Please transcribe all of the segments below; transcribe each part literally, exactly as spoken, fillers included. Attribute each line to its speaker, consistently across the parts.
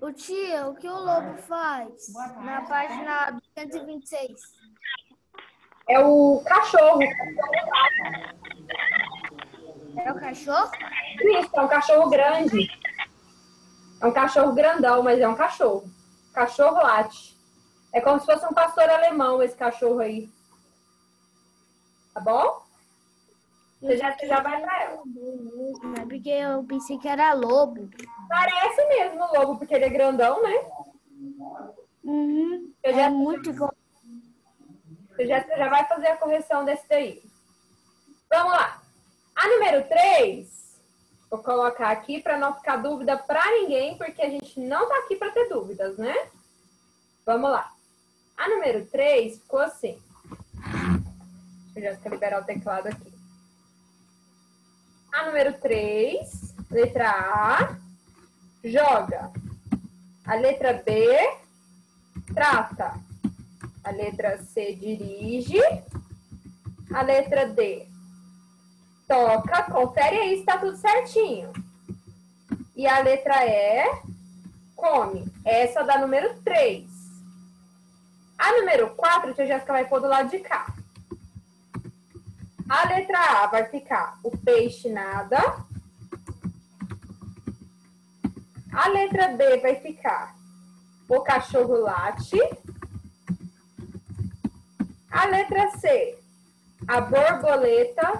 Speaker 1: O tia, o que o lobo faz na página duzentos e vinte e seis?
Speaker 2: É o cachorro.
Speaker 1: É o cachorro?
Speaker 2: Isso, é um cachorro grande. É um cachorro grandão, mas é um cachorro. Cachorro late. É como se fosse um pastor alemão esse cachorro aí. Tá bom? Você já, você já vai pra ela.
Speaker 1: É porque eu pensei que era lobo.
Speaker 2: Parece mesmo o lobo, porque ele é grandão, né?
Speaker 1: Uhum.
Speaker 2: Eu
Speaker 1: É
Speaker 2: já,
Speaker 1: muito igual.
Speaker 2: você já, você já vai fazer a correção desse daí. Vamos lá. A número três, vou colocar aqui para não ficar dúvida para ninguém, porque a gente não tá aqui para ter dúvidas, né? Vamos lá. A número três ficou assim. Deixa eu já liberar o teclado aqui. A número três, letra A, joga. A letra B, trata. A letra C, dirige. A letra D, toca. Confere aí se tá tudo certinho. E a letra E, come. Essa da número três. A número quatro, a tia Jéssica vai pôr do lado de cá. A letra A vai ficar o peixe nada. A letra B vai ficar o cachorro late. A letra C, a borboleta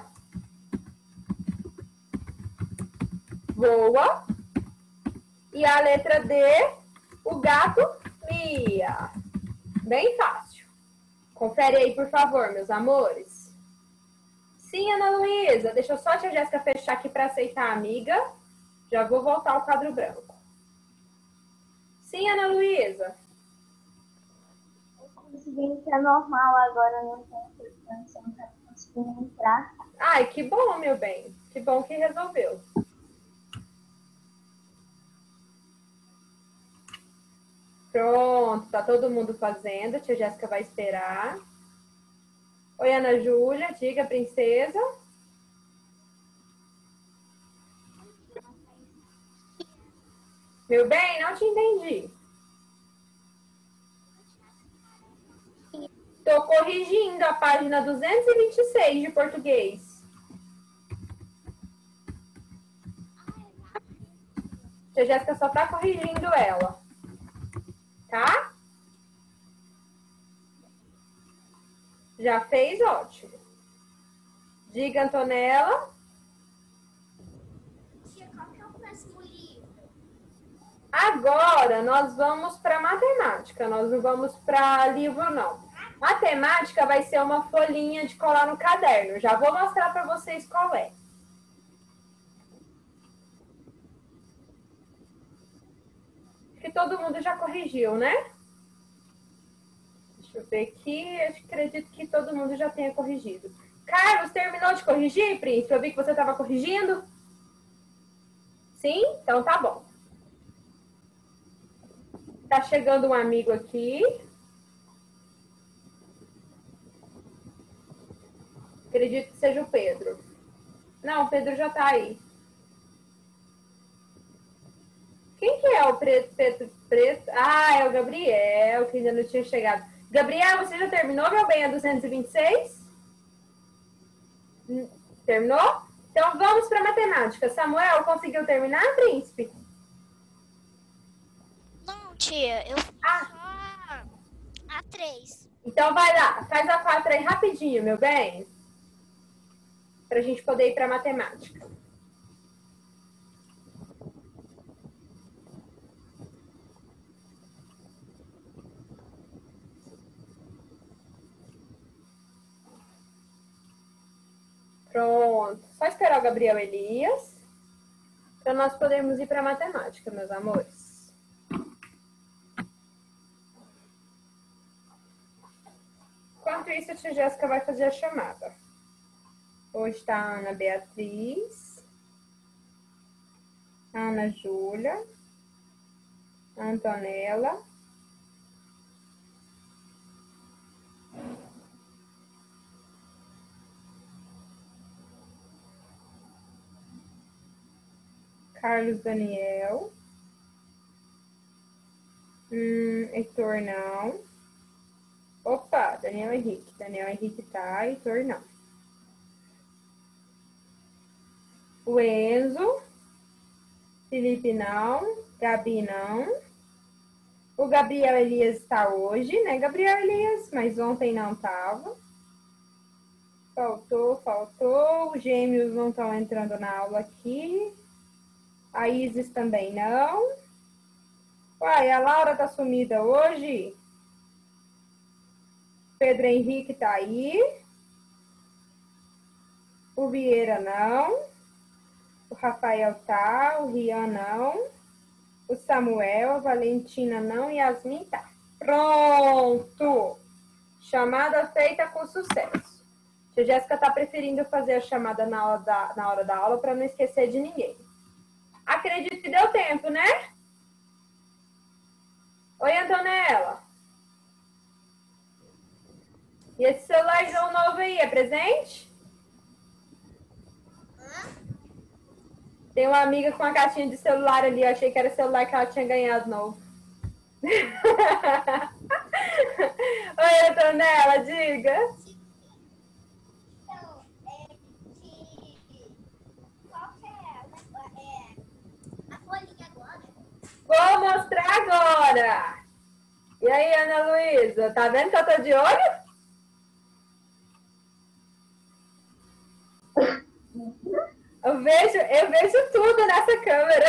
Speaker 2: voa. E a letra D, o gato mia. Bem fácil. Confere aí, por favor, meus amores. Sim, Ana Luísa. Deixa eu só a tia Jéssica fechar aqui para aceitar a amiga. Já vou voltar ao quadro branco. Sim, Ana Luísa.
Speaker 3: Eu consegui entrar normal agora, não tem você não tá conseguindo entrar.
Speaker 2: Ai, que bom, meu bem. Que bom que resolveu. Pronto, tá todo mundo fazendo. A tia Jéssica vai esperar. Oi, Ana Júlia. Diga, princesa. Meu bem, não te entendi. Tô corrigindo a página duzentos e vinte e seis de português. A tia Jéssica só tá corrigindo ela. Tá? Já fez? Ótimo. Diga, Antonella.
Speaker 1: Tia, qual que é o próximo livro?
Speaker 2: Agora nós vamos para matemática. Nós não vamos para livro, não. Matemática vai ser uma folhinha de colar no caderno. Já vou mostrar para vocês qual é. Que todo mundo já corrigiu, né? Deixa eu ver aqui. Eu acredito que todo mundo já tenha corrigido. Carlos, terminou de corrigir, Príncipe? Eu vi que você estava corrigindo. Sim? Então tá bom. Tá chegando um amigo aqui. Acredito que seja o Pedro. Não, o Pedro já tá aí. Quem que é o preto, preto, preto? Ah, é o Gabriel, que ainda não tinha chegado. Gabriel, você já terminou, meu bem, a duzentos e vinte e seis? Terminou? Então vamos para matemática. Samuel, conseguiu terminar, príncipe?
Speaker 4: Não, tia, eu fiz
Speaker 2: Ah.
Speaker 4: só a três.
Speaker 2: Então vai lá, faz a quatro aí rapidinho, meu bem. Para a gente poder ir para matemática. Pronto. Só esperar o Gabriel Elias para nós podermos ir para matemática, meus amores. Enquanto isso, a tia Jéssica vai fazer a chamada. Hoje está a Ana Beatriz, a Ana Júlia, a Antonella, Carlos Daniel, Hum, Heitor não. Opa, Daniel Henrique. Daniel Henrique tá, Heitor não. O Enzo. Felipe não. Gabi não. O Gabriel Elias está hoje, né, Gabriel Elias? Mas ontem não estava. Faltou, faltou. Os gêmeos não estão entrando na aula aqui. A Isis também não. Uai, a Laura tá sumida hoje. Pedro Henrique tá aí. O Vieira não. O Rafael tá. O Rian não. O Samuel, a Valentina não. E Yasmin tá. Pronto! Chamada feita com sucesso. A Jéssica tá preferindo fazer a chamada na hora da, na hora da aula para não esquecer de ninguém. Acredito que deu tempo, né? Oi, Antonella. E esse celularzão novo aí, é presente? Tem uma amiga com uma caixinha de celular ali. Eu achei que era o celular que ela tinha ganhado novo. Oi, Antonella, diga.
Speaker 4: Então, é de... Qual que é, é a folhinha agora?
Speaker 2: Vou mostrar agora. E aí, Ana Luísa, tá vendo que eu tô de olho? Eu vejo, eu vejo tudo nessa câmera.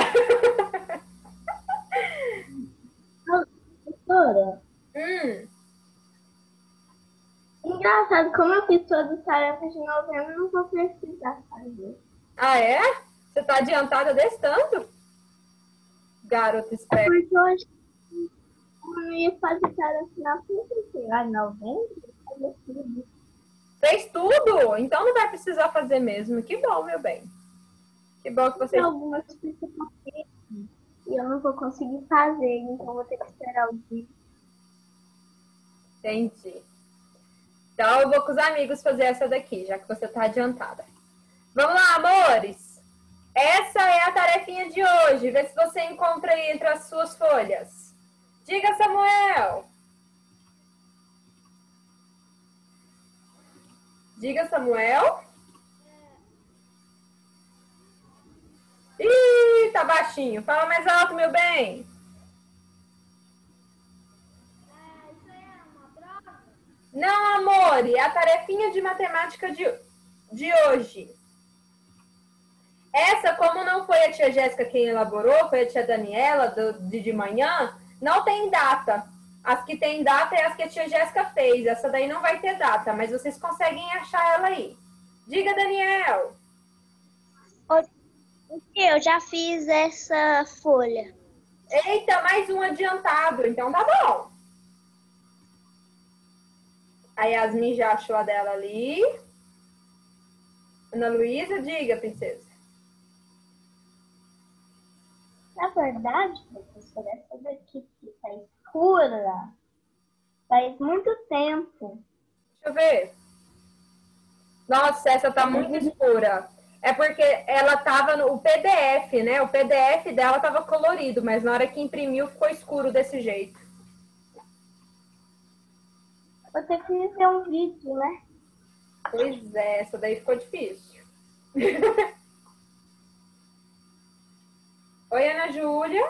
Speaker 3: Professora,
Speaker 2: Hum,
Speaker 3: engraçado, como eu fiz todas as tarefas de novembro, eu não vou precisar fazer.
Speaker 2: ah, é? Você tá adiantada desse tanto? Garota esperta.
Speaker 3: Porque eu acho que eu não ia fazer tarefa na frente, lá em novembro, eu ia fazer tudo.
Speaker 2: Fez tudo? Então não vai precisar fazer mesmo. Que bom, meu bem. Que bom que você...
Speaker 3: Tem algumas coisas que eu fazer e eu não vou conseguir fazer, então eu vou ter que esperar o dia.
Speaker 2: Entendi. Então eu vou com os amigos fazer essa daqui, já que você tá adiantada. Vamos lá, amores. Essa é a tarefinha de hoje. Vê se você encontra aí entre as suas folhas. Diga, Samuel. Diga, Samuel. Ih, tá baixinho. Fala mais alto, meu bem. Não, amor, é a tarefinha de matemática de, de hoje. Essa, como não foi a tia Jéssica quem elaborou, foi a tia Daniela do, de, de manhã, não tem data. As que tem data é as que a tia Jéssica fez. Essa daí não vai ter data, mas vocês conseguem achar ela aí. Diga, Daniel.
Speaker 4: Eu já fiz essa folha.
Speaker 2: Eita, mais um adiantado, então tá bom. A Yasmin já achou a dela ali. Ana Luísa, diga, princesa.
Speaker 3: Na verdade, professora, essa daqui que tá escura faz muito tempo.
Speaker 2: Deixa eu ver. Nossa, essa tá muito escura. É porque ela tava no o P D F, né? O P D F dela tava colorido, mas na hora que imprimiu ficou escuro desse jeito.
Speaker 3: Vou ter que fazer um vídeo, né?
Speaker 2: Pois é, essa daí ficou difícil. Oi, Ana Júlia.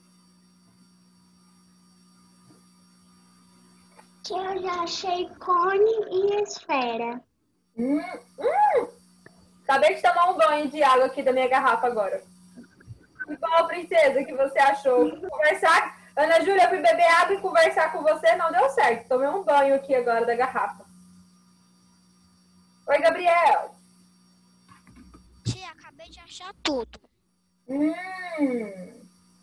Speaker 4: Que eu já achei cone e esfera.
Speaker 2: Hum, hum. Acabei de tomar um banho de água aqui da minha garrafa agora. E qual, princesa, que você achou? Conversar... Ana Júlia, eu fui beber água e conversar com você, não deu certo. Tomei um banho aqui agora da garrafa. Oi, Gabriel.
Speaker 4: Tia, acabei de achar tudo.
Speaker 2: Hum.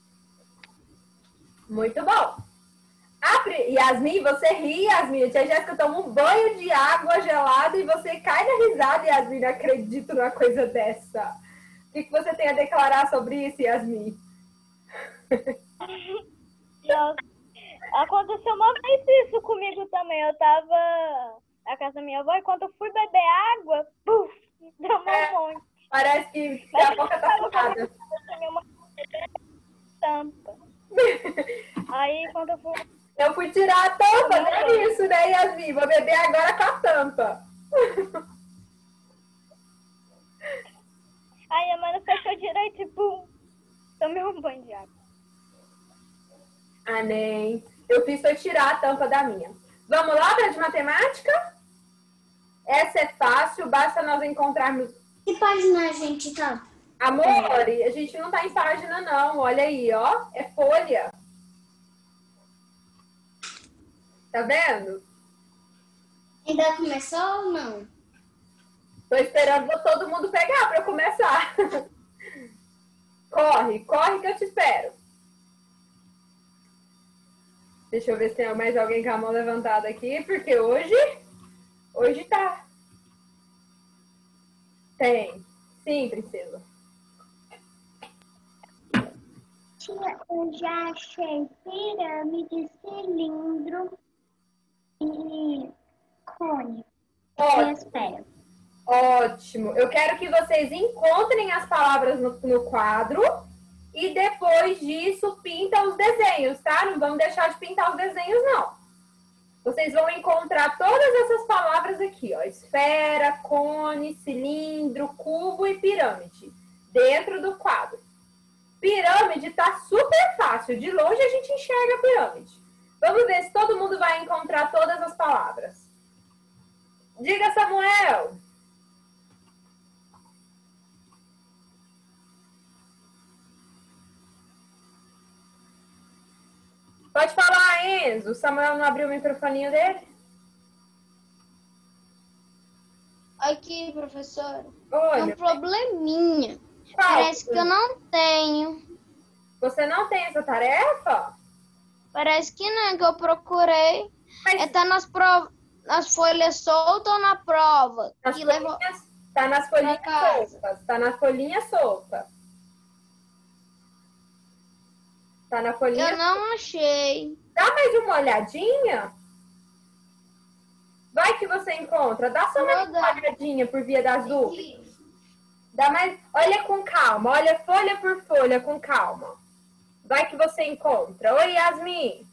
Speaker 2: Muito bom. Apre... Yasmin, você ri, Yasmin. A tia Jéssica toma um banho de água gelada e você cai na risada, Yasmin. Não acredito numa coisa dessa. O que, que você tem a declarar sobre isso, Yasmin?
Speaker 5: Aconteceu uma vez isso comigo também. Eu tava na casa da minha avó e quando eu fui beber água, puf, deu um
Speaker 2: É,
Speaker 5: monte.
Speaker 2: parece que, que a boca tá furada.
Speaker 5: Tampa. Aí Aí quando eu fui.
Speaker 2: Eu fui tirar a tampa, não é isso, né, Yasmin? Vou beber agora com a tampa.
Speaker 5: Aí a mãe fechou direito e pum! Tomei um banho de água.
Speaker 2: Ah, nem. Eu fiz foi tirar a tampa da minha. Vamos lá para de matemática? Essa é fácil, basta nós encontrarmos.
Speaker 4: Que página a gente tá?
Speaker 2: Amor, a gente não tá em página, não. Olha aí, ó. É folha. Tá vendo?
Speaker 4: Ainda começou ou não?
Speaker 2: Tô esperando todo mundo pegar para eu começar. Corre, corre que eu te espero. Deixa eu ver se tem mais alguém com a mão levantada aqui, porque hoje, hoje tá. Tem. Sim, princesa.
Speaker 3: Tia, eu já achei pirâmide, cilindro e cone.
Speaker 2: Ó,
Speaker 3: E espera.
Speaker 2: ótimo. Eu quero que vocês encontrem as palavras no, no quadro e depois disso pinta os desenhos, tá? Não vamos deixar de pintar os desenhos, não. Vocês vão encontrar todas essas palavras aqui, ó. Esfera, cone, cilindro, cubo e pirâmide. Dentro do quadro. Pirâmide tá super fácil. De longe a gente enxerga a pirâmide. Vamos ver se todo mundo vai encontrar todas as palavras. Diga, Samuel. Pode falar, Enzo. O Samuel não abriu o microfoninho dele?
Speaker 1: Aqui, professora.
Speaker 2: Oi,
Speaker 1: Tem um
Speaker 2: meu
Speaker 1: probleminha.
Speaker 2: Qual?
Speaker 1: Parece que eu não tenho.
Speaker 2: Você não tem essa tarefa?
Speaker 1: Parece que não, que eu procurei.
Speaker 2: Mas
Speaker 1: É, tá nas, prov... nas folhas soltas ou na prova?
Speaker 2: nas
Speaker 1: Que levou...
Speaker 2: folhinhas, tá nas folhinhas
Speaker 1: pra casa.
Speaker 2: soltas. Tá na folhinha solta. Tá na folhinha.
Speaker 1: Eu não achei.
Speaker 2: Dá mais uma olhadinha. Vai que você encontra. Dá só mais
Speaker 1: Vou
Speaker 2: uma
Speaker 1: dar.
Speaker 2: olhadinha por via das dúvidas. Dá mais. Olha com calma. Olha folha por folha com calma. Vai que você encontra. Oi, Yasmin.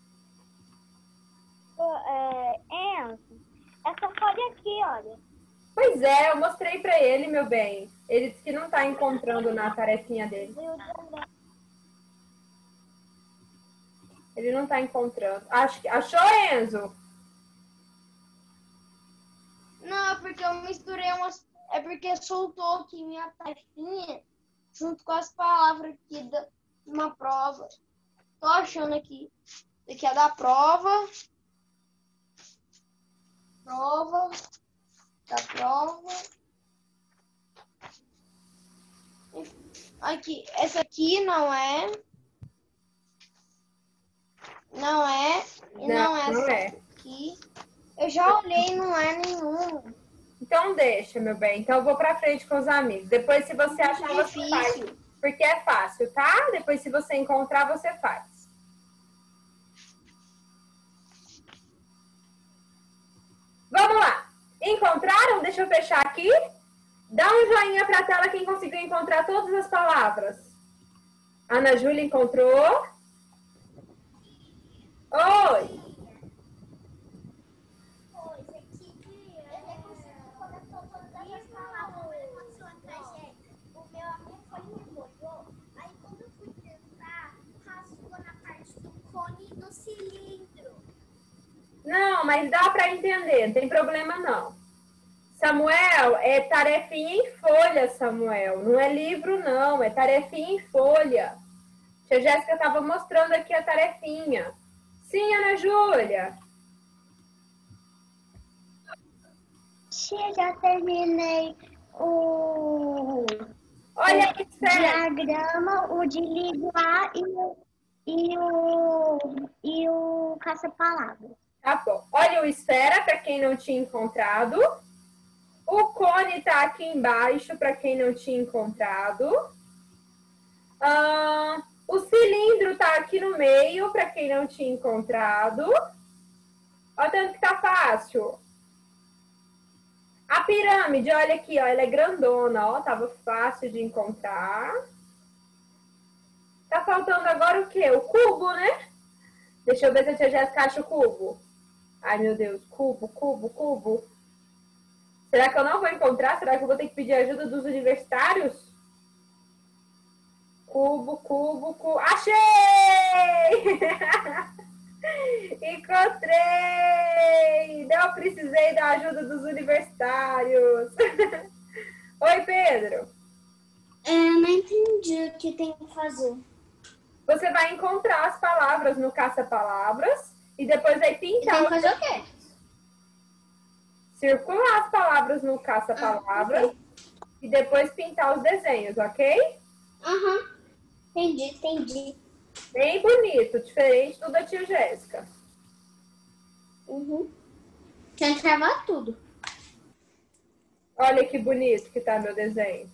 Speaker 5: É, Enzo, essa folha aqui, olha.
Speaker 2: Pois é, eu mostrei pra ele, meu bem. Ele disse que não tá encontrando na tarefinha dele. Ele não tá encontrando. Acho que... Achou, Enzo?
Speaker 1: Não, é porque eu misturei umas. É porque soltou aqui minha tarefinha junto com as palavras aqui da uma prova. Tô achando aqui. Isso aqui é da prova. Prova. Da prova. Aqui. Essa aqui não é. Não é. E não,
Speaker 2: Não,
Speaker 1: é
Speaker 2: não
Speaker 1: essa
Speaker 2: é.
Speaker 1: aqui. Eu já olhei, não é nenhuma.
Speaker 2: Então deixa, meu bem. Então eu vou pra frente com os amigos. Depois, se você achar, você
Speaker 1: Difícil.
Speaker 2: faz. Porque é fácil, tá? Depois, se você encontrar, você faz. Vamos lá. Encontraram? Deixa eu fechar aqui. Dá um joinha pra tela quem conseguiu encontrar todas as palavras. Ana Júlia encontrou. Oi.
Speaker 4: Pois é que eu consigo colocar todas as palavras, mas aconteceu uma tragédia. O meu amigo foi e me molhou. Aí quando eu fui tentar, rasgou na parte do cone e do cilindro.
Speaker 2: Não, mas dá pra entender. Não tem problema, não. Samuel, é tarefinha em folha, Samuel. Não é livro, não. É tarefinha em folha. Tia Jéssica estava mostrando aqui a tarefinha. Sim, Ana Júlia.
Speaker 3: Tia, já terminei o
Speaker 2: Olha aqui, sério.
Speaker 3: diagrama, o de ligar e, o- e o, e o caça-palavras.
Speaker 2: Tá bom. Olha o esfera, para quem não tinha encontrado. O cone tá aqui embaixo, para quem não tinha encontrado. Ah, o cilindro tá aqui no meio, para quem não tinha encontrado. Olha tanto que tá fácil. A pirâmide, olha aqui, ó, ela é grandona, ó, tava fácil de encontrar. Tá faltando agora o quê? O cubo, né? Deixa eu ver se a tia Jéssica acha o cubo. Ai, meu Deus. Cubo, cubo, cubo. Será que eu não vou encontrar? Será que eu vou ter que pedir ajuda dos universitários? Cubo, cubo, cubo. Achei! Encontrei! Não precisei da ajuda dos universitários. Oi, Pedro.
Speaker 1: Eu não entendi o que tem que fazer.
Speaker 2: Você vai encontrar as palavras no caça-palavras e depois vai pintar.
Speaker 1: Tem que fazer o quê?
Speaker 2: Circular as palavras no caça-palavras
Speaker 1: Ah,
Speaker 2: e depois pintar os desenhos, ok?
Speaker 1: Aham. Uhum. Entendi, entendi.
Speaker 2: Bem bonito, diferente do da tia Jéssica.
Speaker 1: Uhum. Tem que gravar tudo.
Speaker 2: Olha que bonito que tá meu desenho.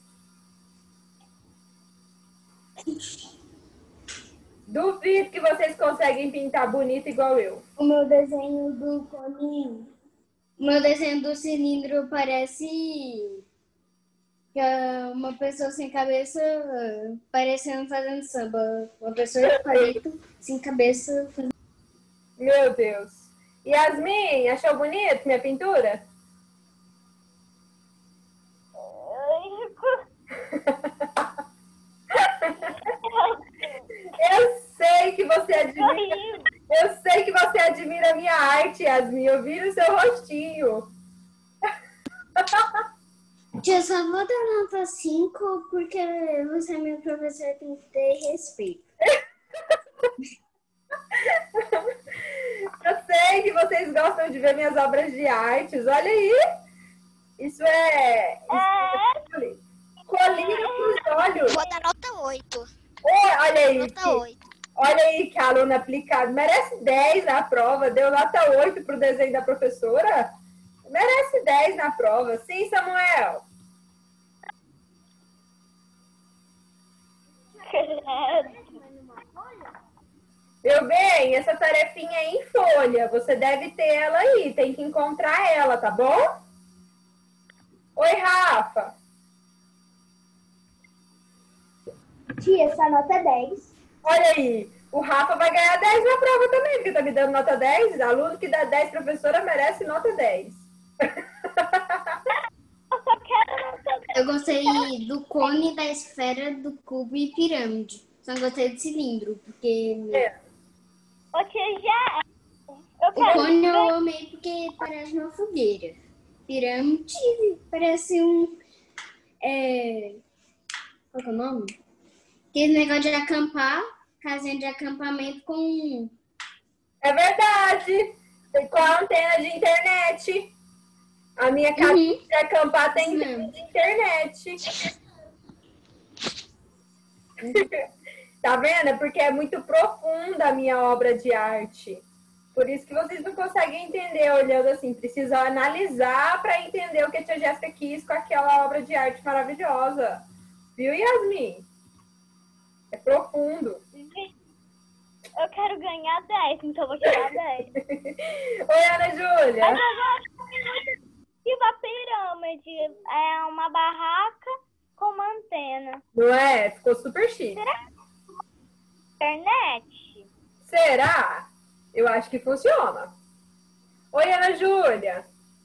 Speaker 2: Duvido que vocês conseguem pintar bonito igual eu.
Speaker 1: O meu desenho do coninho. O meu desenho do cilindro parece que é uma pessoa sem cabeça parecendo fazendo samba. Uma pessoa de palito sem cabeça fazendo...
Speaker 2: Meu Deus. Yasmin, achou bonito minha pintura? Eu sei que você admira. Eu sei que você admira a minha arte, Yasmin. Eu vi no seu rostinho.
Speaker 1: Tia, só vou dar nota cinco porque você é meu professor, tem que ter respeito.
Speaker 2: Eu sei que vocês gostam de ver minhas obras de artes. Olha aí. Isso é... Isso é... Colírio pros olhos.
Speaker 4: Vou dar nota oito.
Speaker 2: Oh, olha aí.
Speaker 4: Nota
Speaker 2: que-
Speaker 4: oito.
Speaker 2: Olha aí que a aluna aplicada. Merece dez na prova. Deu nota oito pro desenho da professora. Merece dez na prova. Sim, Samuel? Meu bem, essa tarefinha é em folha. Você deve ter ela aí. Tem que encontrar ela, tá bom? Oi, Rafa.
Speaker 3: Tia, essa nota é dez.
Speaker 2: Olha aí. O Rafa vai ganhar dez na prova também, porque tá me dando nota dez. Aluno que dá dez, professora, merece nota dez.
Speaker 5: Eu só quero nota
Speaker 1: Eu gostei do cone, da esfera, do cubo e pirâmide. Só não gostei do cilindro, porque
Speaker 2: É.
Speaker 5: Ô, tia, já. Eu
Speaker 1: o
Speaker 5: quero
Speaker 1: cone eu amei porque parece uma fogueira. Pirâmide parece um... É... Qual que é o nome? Aquele negócio de acampar, casinha de acampamento com...
Speaker 2: É verdade. Tem com a antena de internet. A minha casa
Speaker 1: Uhum.
Speaker 2: de acampar tem
Speaker 1: Isso
Speaker 2: antena
Speaker 1: mesmo.
Speaker 2: de internet. Tá vendo? É porque é muito profunda a minha obra de arte. Por isso que vocês não conseguem entender olhando assim. Precisam analisar para entender o que a tia Jéssica quis com aquela obra de arte maravilhosa. Viu, Yasmin? É profundo.
Speaker 5: Eu quero ganhar dez, então eu vou tirar dez.
Speaker 2: Oi, Ana Júlia.
Speaker 5: Mas eu gosto muito da pirâmide. É uma barraca com uma antena.
Speaker 2: Não é? Ficou super chique.
Speaker 5: Internet?
Speaker 2: Será? Eu acho que funciona. Oi, Ana Júlia.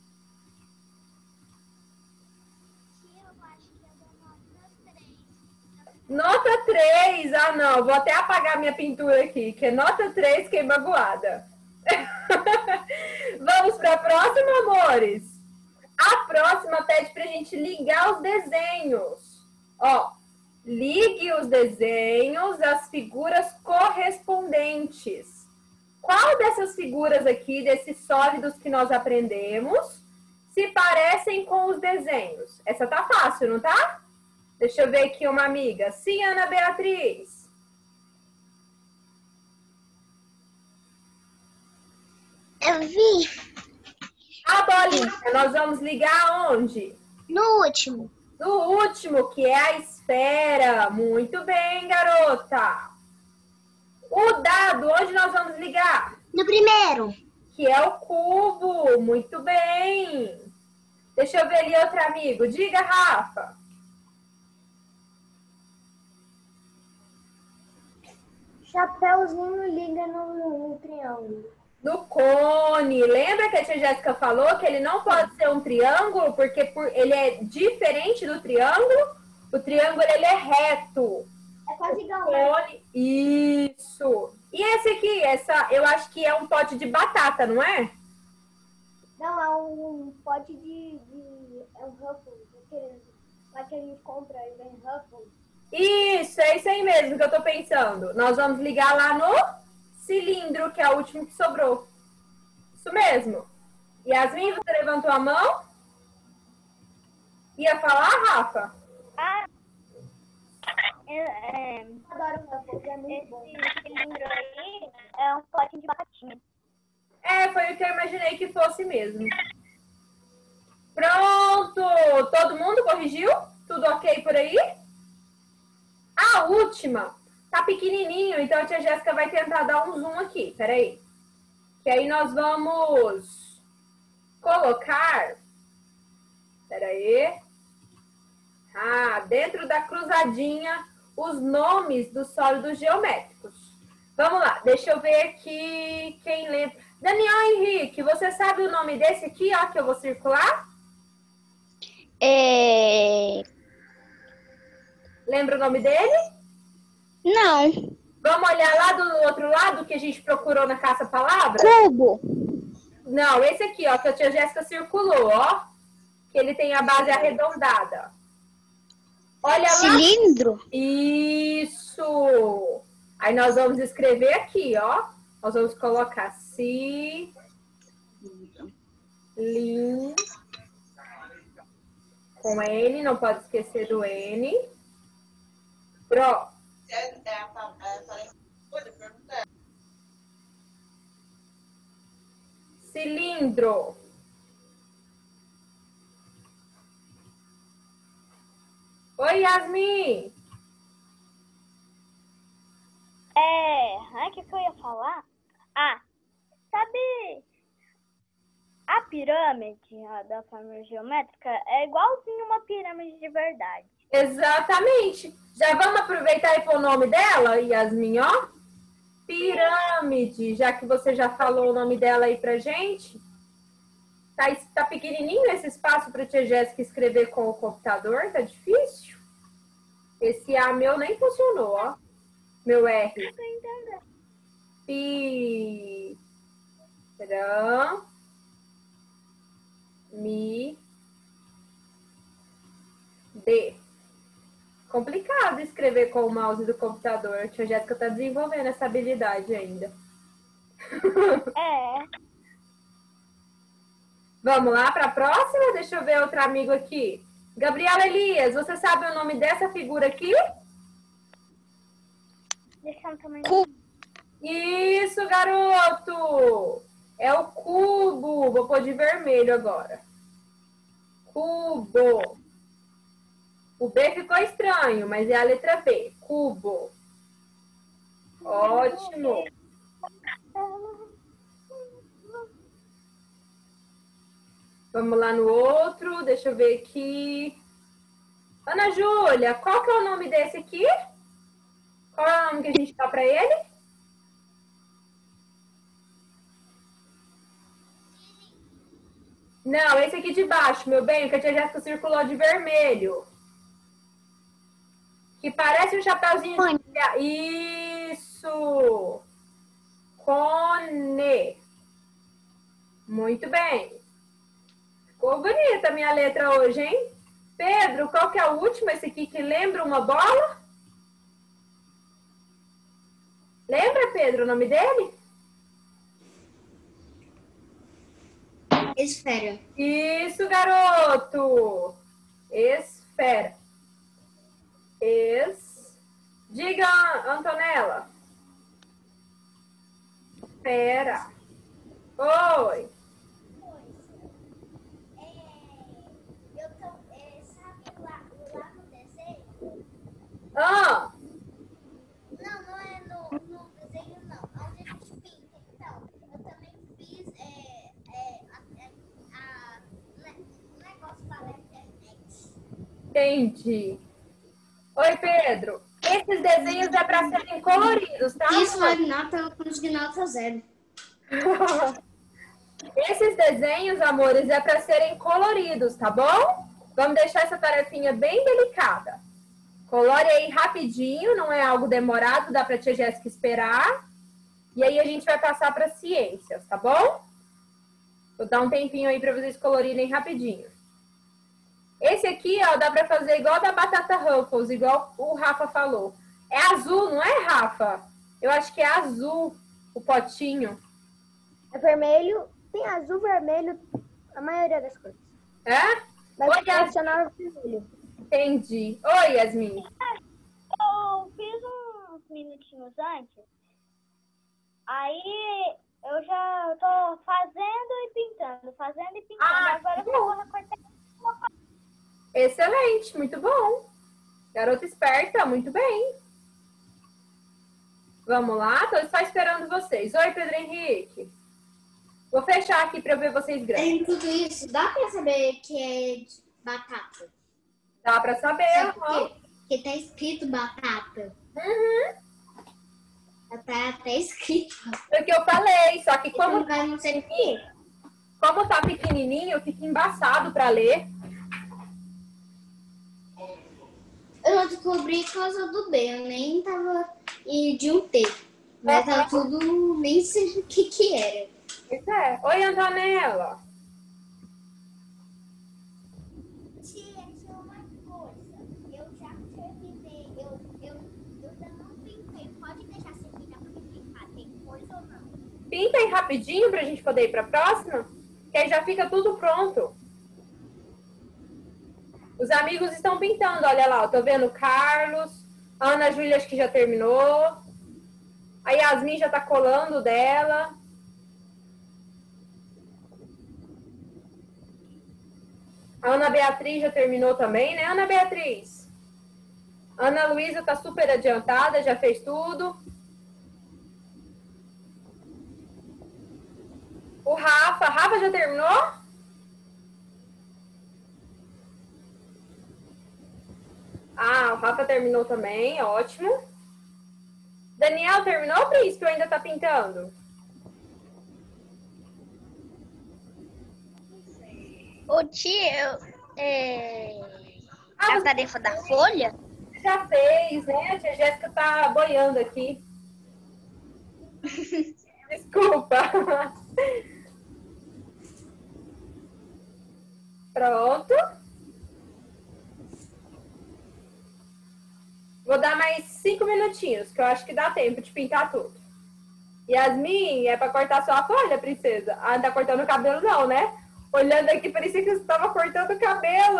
Speaker 4: Eu acho que eu dou nota três.
Speaker 2: Nota três. Ah, não. Vou até apagar minha pintura aqui, que é nota três, fiquei magoada. Vamos para a próxima, amores. A próxima pede pra gente ligar os desenhos. Ó, ligue os desenhos às figuras correspondentes. Qual dessas figuras aqui, desses sólidos que nós aprendemos, se parecem com os desenhos? Essa tá fácil, não tá? Deixa eu ver aqui uma amiga. Sim, Ana Beatriz.
Speaker 4: Eu vi
Speaker 2: A bolinha, nós vamos ligar aonde?
Speaker 4: no último.
Speaker 2: No último, que é a esfera. Muito bem, garota. O dado, onde nós vamos ligar?
Speaker 4: No primeiro.
Speaker 2: Que é o cubo. Muito bem. Deixa eu ver ali outro amigo. Diga, Rafa.
Speaker 3: Chapeuzinho liga no, no triângulo.
Speaker 2: No cone. Lembra que a tia Jéssica falou que ele não pode ser um triângulo porque por, ele é diferente do triângulo? O triângulo ele é reto.
Speaker 3: É quase igual.
Speaker 2: Cone. Isso. E esse aqui, essa, eu acho que é um pote de batata, não é?
Speaker 3: Não, é um pote de, de é um Ruffles, aquele, lá que a gente compra e vem Ruffles.
Speaker 2: Isso, é isso aí mesmo que eu tô pensando. Nós vamos ligar lá no cilindro, que é o último que sobrou. Isso mesmo. Yasmin, você levantou a mão? Ia falar, Rafa?
Speaker 5: Ah, é, é,
Speaker 3: Adoro Ruffles, é muito bom.
Speaker 5: esse cilindro aí é um pote de batatinha.
Speaker 2: É, foi o que eu imaginei que fosse mesmo. Pronto! Todo mundo corrigiu? Tudo ok por aí? A última tá pequenininho, então a tia Jéssica vai tentar dar um zoom aqui. Peraí. Que aí nós vamos colocar... Peraí. Ah, dentro da cruzadinha, os nomes dos sólidos geométricos. Vamos lá, deixa eu ver aqui quem lembra. Daniel Henrique, você sabe o nome desse aqui, ó, que eu vou circular?
Speaker 1: É...
Speaker 2: Lembra o nome dele?
Speaker 1: Não.
Speaker 2: Vamos olhar lá do outro lado que a gente procurou na caça-palavra?
Speaker 1: Cubo.
Speaker 2: Não, esse aqui, ó, que a tia Jéssica circulou, ó. Que ele tem a base arredondada. Olha lá.
Speaker 1: Cilindro.
Speaker 2: Isso. Aí nós vamos escrever aqui, ó. Nós vamos colocar cilindro. Com N, não pode esquecer do N. Pro. Cilindro. Oi, Yasmin.
Speaker 5: É, ai, o que, que eu ia falar? Ah, sabe a pirâmide a da forma geométrica é igualzinho uma pirâmide de verdade.
Speaker 2: Exatamente. Já vamos aproveitar e pôr o nome dela, Yasmin, ó. Pirâmide, já que você já falou o nome dela aí pra gente. Tá, tá pequenininho esse espaço pra tia Jéssica escrever com o computador, tá difícil? Esse A meu nem funcionou, ó. Meu R. Pi. Rã. Mi. D. Complicado escrever com o mouse do computador. A tia Jéssica tá desenvolvendo essa habilidade ainda.
Speaker 5: É.
Speaker 2: Vamos lá para a próxima? Deixa eu ver outro amigo aqui. Gabriela Elias, você sabe o nome dessa figura aqui?
Speaker 5: Deixa eu também.
Speaker 2: Isso, garoto! É o cubo. Vou pôr de vermelho agora. Cubo. O B ficou estranho, mas é a letra B. Cubo. Ótimo. Vamos lá no outro. Deixa eu ver aqui. Ana Júlia, qual que é o nome desse aqui? Qual é o nome que a gente dá para ele? Não, esse aqui de baixo, meu bem, que a tia Jéssica circulou de vermelho. Que parece um chapéuzinho de... Isso! Cone. Muito bem. Ficou bonita a minha letra hoje, hein? Pedro, qual que é o último? Esse aqui que lembra uma bola? Lembra, Pedro, o nome dele?
Speaker 1: Esfera.
Speaker 2: Isso, garoto! Esfera. Es... Diga, Antonella. Esfera. Oi.
Speaker 4: Eu tô, é, sabe lá, lá no desenho?
Speaker 2: Ah,
Speaker 4: Não, não é no, no desenho, não. Onde a gente pinta. Então, eu também fiz é, é, a, a, a, o negócio lá da internet.
Speaker 2: entendi. Oi, Pedro. Esses desenhos é para serem coloridos, tá?
Speaker 6: Isso, Marinata, eu consegui nota zero.
Speaker 2: Esses desenhos, amores, é para serem coloridos, tá bom? Vamos deixar essa tarefinha bem delicada. Colore aí rapidinho, não é algo demorado, dá para a tia Jéssica esperar. E aí a gente vai passar para ciências, tá bom? Vou dar um tempinho aí para vocês colorirem rapidinho. Esse aqui, ó, dá para fazer igual da batata Ruffles, igual o Rafa falou. É azul, não é, Rafa? Eu acho que é azul o potinho.
Speaker 3: É vermelho, tem azul, vermelho, a maioria das cores.
Speaker 2: É?
Speaker 3: Mas
Speaker 2: Oi,
Speaker 3: o tradicional é vermelho.
Speaker 2: Entendi. Oi, Yasmin.
Speaker 5: Eu fiz uns minutinhos antes. Aí eu já tô fazendo e pintando, fazendo e pintando.
Speaker 2: Ah,
Speaker 5: Agora eu
Speaker 2: bom.
Speaker 5: vou recortar.
Speaker 2: Excelente, muito bom. Garota esperta, muito bem. Vamos lá, tô só esperando vocês. Oi, Pedro Henrique. Vou fechar aqui para ver vocês grandes.
Speaker 6: Em tudo isso, dá pra saber que é de batata?
Speaker 2: Dá para saber,
Speaker 6: Sabe
Speaker 2: ó.
Speaker 6: por quê? Porque tá escrito batata.
Speaker 2: Uhum.
Speaker 6: Tá até escrito.
Speaker 2: Foi o que eu falei, só que como,
Speaker 6: Como vai não ser por quê?
Speaker 2: como tá pequenininho, fica embaçado para ler.
Speaker 6: Eu não descobri por causa do B, eu nem tava e de um T. Mas tava tudo, nem sei o que que era.
Speaker 2: Pois é. Oi, Antonella.
Speaker 4: Tia, tinha uma coisa. Eu já terminei. Eu, eu, eu ainda não pintei. Pode deixar você pintar pra mim pintar. Tem coisa ou não?
Speaker 2: Pinta aí rapidinho pra gente poder ir pra próxima, que aí já fica tudo pronto. Os amigos estão pintando, olha lá, eu tô vendo o Carlos, a Ana Júlia acho que já terminou, a Yasmin já tá colando dela. A Ana Beatriz já terminou também, né, Ana Beatriz? A Ana Luísa tá super adiantada, já fez tudo. O Rafa, Rafa já terminou? Ah, o Rafa terminou também, ótimo. Daniel terminou, Príncipe, ou ainda tá pintando?
Speaker 1: Ô tia, é...
Speaker 2: Ah,
Speaker 1: a
Speaker 2: você
Speaker 1: tarefa da folha?
Speaker 2: já fez, né? A tia Jéssica tá boiando aqui. Desculpa. Pronto. Vou dar mais cinco minutinhos, que eu acho que dá tempo de pintar tudo. Yasmin, é pra cortar só a folha, princesa? Ah, não tá cortando o cabelo não, né? Olhando aqui, parecia que você tava cortando o cabelo.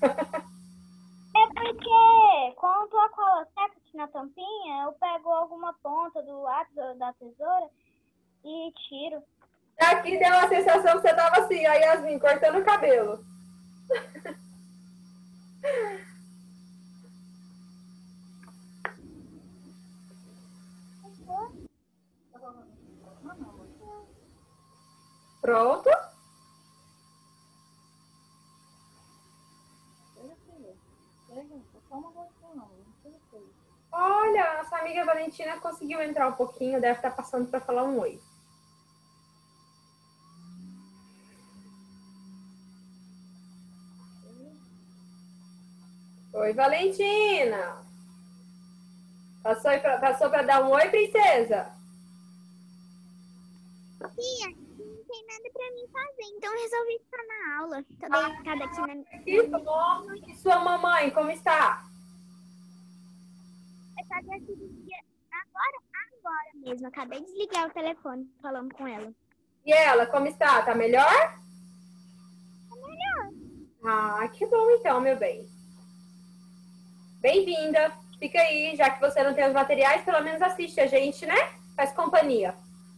Speaker 5: É porque quando a cola seca aqui na tampinha, eu pego alguma ponta do lápis ou da tesoura e tiro.
Speaker 2: Aqui deu a sensação que você tava assim, a Yasmin, cortando o cabelo. Pronto? Olha, a nossa amiga Valentina conseguiu entrar um pouquinho, deve estar passando para falar um oi. Oi, Valentina. Passou para passou para dar um oi, princesa?
Speaker 4: Tia, não tem nada pra mim fazer, então eu resolvi ficar na aula. Tô deitada aqui na
Speaker 2: Que bom. E sua mamãe, como está?
Speaker 4: Eu fazia a cirurgia agora, agora mesmo. Acabei de desligar o telefone falando com ela.
Speaker 2: E ela, como está? Tá melhor?
Speaker 4: Tá melhor.
Speaker 2: Ah, que bom então, meu bem. Bem-vinda. Fica aí, já que você não tem os materiais, pelo menos assiste a gente, né? Faz companhia.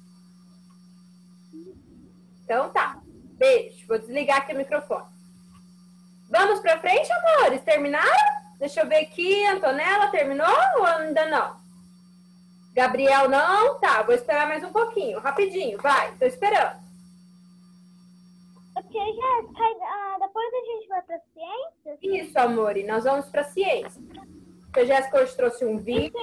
Speaker 2: Então tá. Beijo. Vou desligar aqui o microfone. Vamos pra frente, amores? Terminaram? Deixa eu ver aqui. Antonella, terminou ou ainda não? Gabriel, não? Tá, vou esperar mais um pouquinho. Rapidinho, vai. Tô esperando.
Speaker 5: Porque já, ah, depois a gente vai para ciências.
Speaker 2: Isso, amor. E nós vamos pra ciência. A Jéssica hoje trouxe um vídeo.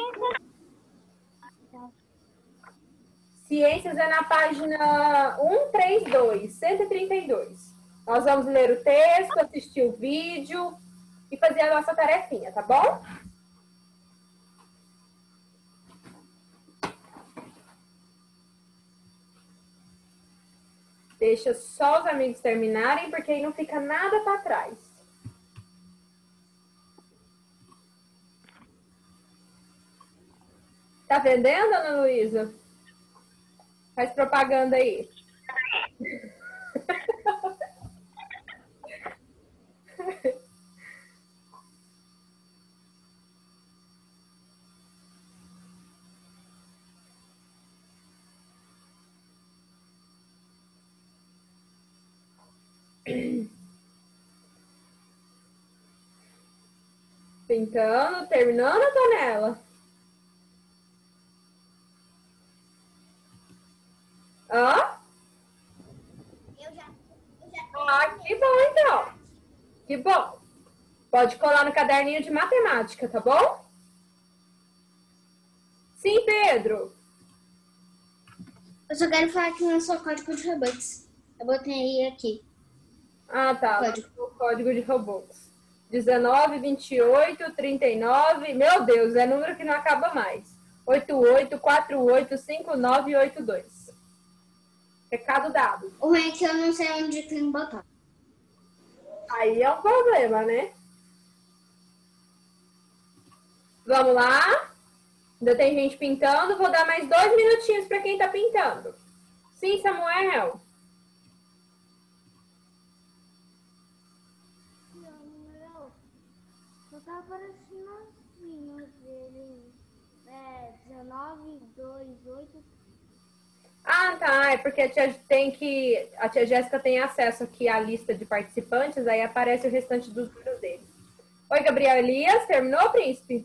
Speaker 2: Ciências é na página cento e trinta e dois, cento e trinta e dois. Nós vamos ler o texto, assistir o vídeo e fazer a nossa tarefinha, tá bom? Deixa só os amigos terminarem, porque aí não fica nada para trás. Tá vendendo, Ana Luísa? Faz propaganda aí. Pintando, terminando, Antonella? Hã?
Speaker 4: Eu já, eu já
Speaker 2: Ah, que bom então. Que bom. Pode colar no caderninho de matemática, tá bom? Sim, Pedro.
Speaker 6: Eu só quero falar que não é só código de Robux. Eu botei aqui.
Speaker 2: Ah, tá.
Speaker 6: Código.
Speaker 2: O código de Robux. dezenove, vinte e oito, trinta e nove. Meu Deus, é número que não acaba mais. oito oito quatro oito cinco nove oito dois. Recado dado.
Speaker 6: O ruim é que eu não sei onde tem que botar.
Speaker 2: Aí é um problema, né? Vamos lá. Ainda tem gente pintando. Vou dar mais dois minutinhos para quem tá pintando. Sim, Samuel.
Speaker 3: Só tá aparecendo assim os dele. É, dezenove, dois, oito.
Speaker 2: Ah, tá. É porque a tia tem que. A tia Jéssica tem acesso aqui à lista de participantes, aí aparece o restante dos números deles. Oi, Gabriel Elias. Terminou, príncipe?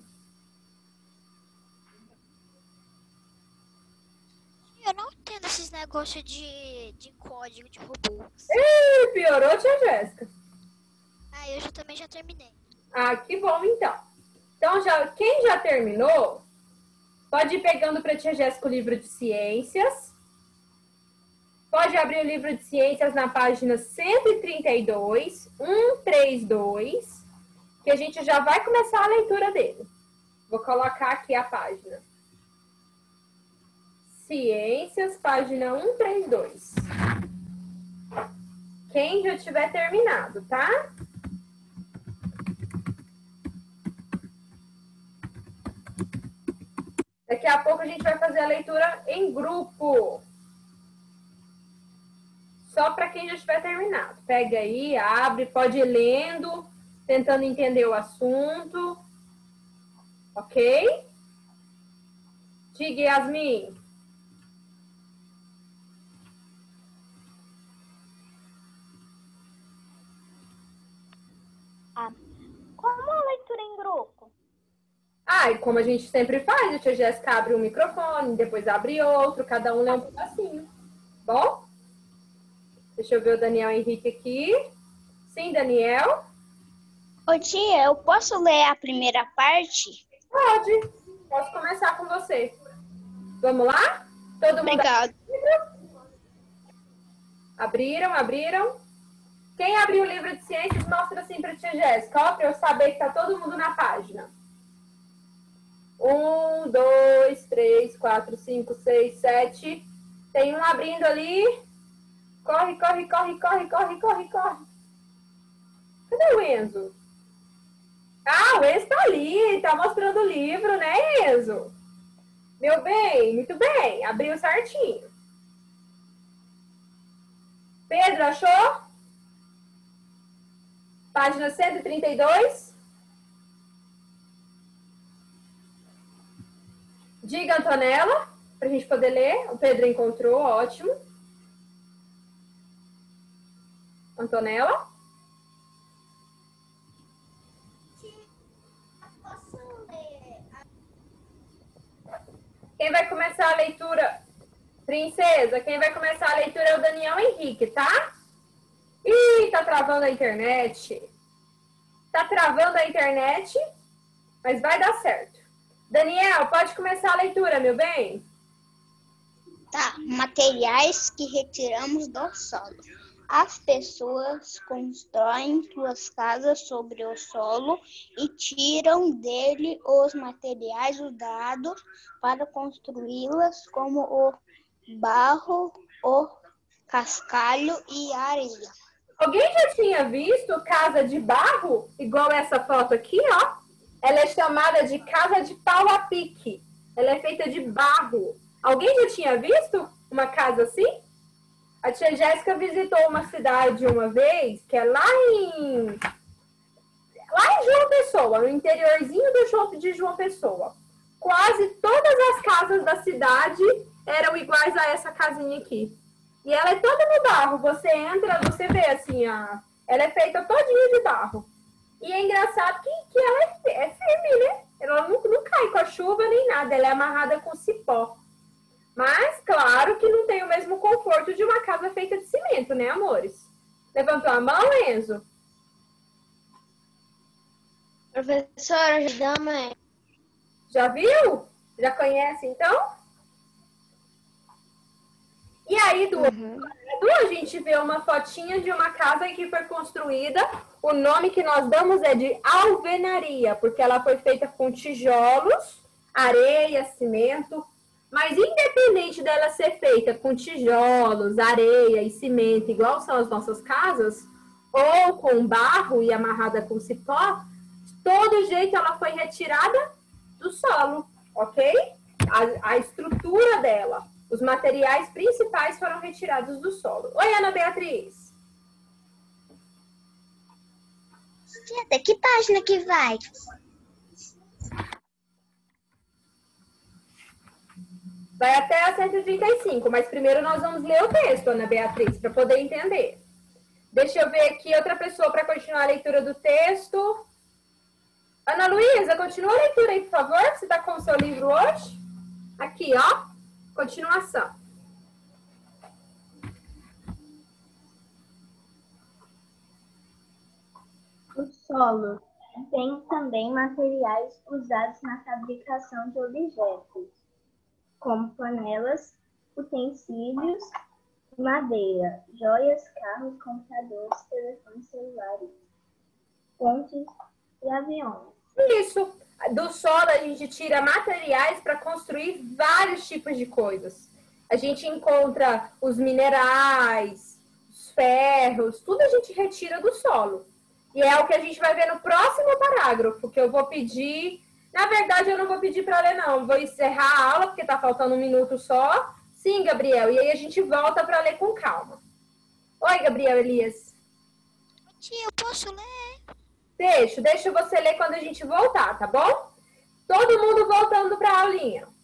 Speaker 4: Eu não entendo esses negócios de, de código de Robux.
Speaker 2: Ih, piorou, tia Jéssica.
Speaker 4: Ah, eu já, também já terminei.
Speaker 2: Ah, que bom, então. Então, já, quem já terminou, pode ir pegando para a tia Jéssica o livro de ciências. Pode abrir o livro de ciências na página cento e trinta e dois, cento e trinta e dois, que a gente já vai começar a leitura dele. Vou colocar aqui a página. Ciências, página cento e trinta e dois. Quem já tiver terminado, tá? Daqui a pouco a gente vai fazer a leitura em grupo. Só para quem já tiver terminado. Pega aí, abre, pode ir lendo, tentando entender o assunto. Ok? Diga, Yasmin.
Speaker 5: Ah, como a leitura em grupo?
Speaker 2: Ah, e como a gente sempre faz, a tia Jéssica abre um microfone, depois abre outro, cada um lê um pedacinho. Bom? Deixa eu ver o Daniel Henrique aqui. Sim, Daniel?
Speaker 1: Ô tia, eu posso ler a primeira parte?
Speaker 2: Pode. Posso começar com você. Vamos lá? Todo mundo
Speaker 1: Obrigada.
Speaker 2: abriram, abriram. Quem abriu o livro de ciências, mostra assim para a tia Jéssica, ó, para eu saber que tá todo mundo na página. Um, dois, três, quatro, cinco, seis, sete. Tem um abrindo ali. Corre, corre, corre, corre, corre, corre, corre. Cadê o Enzo? Ah, o Enzo tá ali, tá mostrando o livro, né, Enzo? Meu bem, muito bem, abriu certinho. Pedro, achou? Página cento e trinta e dois. Diga, Antonella, para a gente poder ler. O Pedro encontrou, ótimo. Antonella?
Speaker 4: Posso ler?
Speaker 2: Quem vai começar a leitura? Princesa, quem vai começar a leitura é o Daniel Henrique, tá? Ih, tá travando a internet. Tá travando a internet? mas vai dar certo. Daniel, pode começar a leitura, meu bem?
Speaker 5: Tá, materiais que retiramos do solo. As pessoas constroem suas casas sobre o solo e tiram dele os materiais usados para construí-las, como o barro, o cascalho e a areia.
Speaker 2: Alguém já tinha visto casa de barro, igual essa foto aqui, ó? Ela é chamada de casa de pau a pique. Ela é feita de barro. Alguém já tinha visto uma casa assim? A tia Jéssica visitou uma cidade uma vez, que é lá em... Lá em João Pessoa, no interiorzinho do João, de João Pessoa. Quase todas as casas da cidade eram iguais a essa casinha aqui. E ela é toda no barro. Você entra, você vê assim, a... ela é feita todinha de barro. E é engraçado que, que ela é, é firme, né? Ela não, não cai com a chuva nem nada. Ela é amarrada com cipó. Mas, claro que não tem o mesmo conforto de uma casa feita de cimento, né, amores? Levantou a mão, Enzo?
Speaker 1: Professora, ajudamos aí.
Speaker 2: Já viu? Já conhece, então? E aí, do outro lado, a gente vê uma fotinha de uma casa que foi construída. O nome que nós damos é de alvenaria, porque ela foi feita com tijolos, areia, cimento. Mas independente dela ser feita com tijolos, areia e cimento, igual são as nossas casas, ou com barro e amarrada com cipó, de todo jeito ela foi retirada do solo, ok? A, a estrutura dela, os materiais principais foram retirados do solo. Oi, Ana Beatriz.
Speaker 5: Até que página que vai?
Speaker 2: Vai até a cento e trinta e cinco, mas primeiro nós vamos ler o texto, Ana Beatriz, para poder entender. Deixa eu ver aqui outra pessoa para continuar a leitura do texto. Ana Luísa, continua a leitura aí, por favor. Você está com o seu livro hoje? Aqui, ó. Continuação.
Speaker 7: O solo tem também materiais usados na fabricação de objetos, como panelas, utensílios, madeira, joias, carros, computadores, telefones celulares, pontes e aviões.
Speaker 2: Isso. Do solo a gente tira materiais para construir vários tipos de coisas. A gente encontra os minerais, os ferros, tudo a gente retira do solo. E é o que a gente vai ver no próximo parágrafo, que eu vou pedir... Na verdade, eu não vou pedir para ler, não. Vou encerrar a aula, porque está faltando um minuto só. Sim, Gabriel. E aí a gente volta para ler com calma. Oi, Gabriel Elias.
Speaker 5: Tia, eu posso ler?
Speaker 2: Deixa, deixa você ler quando a gente voltar, tá bom? Todo mundo voltando para a aulinha.